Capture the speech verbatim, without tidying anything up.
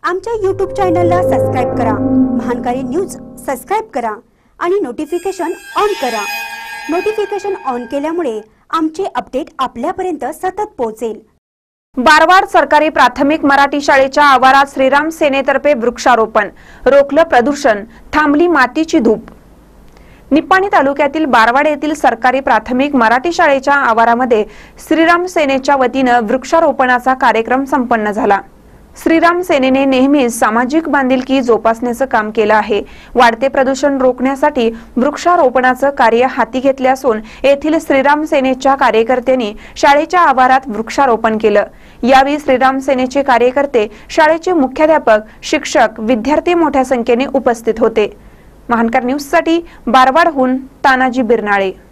आमच्या यूट्यूब चॅनलला सबस्क्राइब करा, महानकारी न्यूज सबस्क्राइब करा आणि नोटिफिकेशन ऑन करा। नोटिफिकेशन ऑन केल्यामुळे आमचे अपडेट आपल्यापर्यंत सतत पोहोचेल। बारवाड सरकारी प्राथमिक मराठी शाळेच्या आवारात श्रीराम सेनेतर्फे वृक्षारोपण, रोखलं प्रदूषण, थांबली मातीची धूप। निपाणी तालुक्यातील बारवाड येथील सरकारी प्राथमिक मराठी शाळेच्या आवारामध्ये श्रीराम सेनेच्या वतीने वृक्षारोपणाचा कार्यक्रम संपन्न झाला। श्रीराम सेनेने नेहमीच सामाजिक बांधिलकी जोपासण्याचं काम केलं आहे। वाढते प्रदूषण रोखण्यासाठी वृक्षारोपणाचं कार्य हाती घेतले असून येथील श्रीराम सेनेच्या कार्यकर्त्यांनी शाळेच्या आवारात वृक्षारोपण केलं। यावेळी श्रीराम सेनेचे कार्यकर्ते, शाळेचे मुख्याध्यापक, शिक्षक, विद्यार्थी मोठ्या संख्येने उपस्थित होते। महानकर न्यूज साठी बारवाडहून तानाजी बिरनाळे।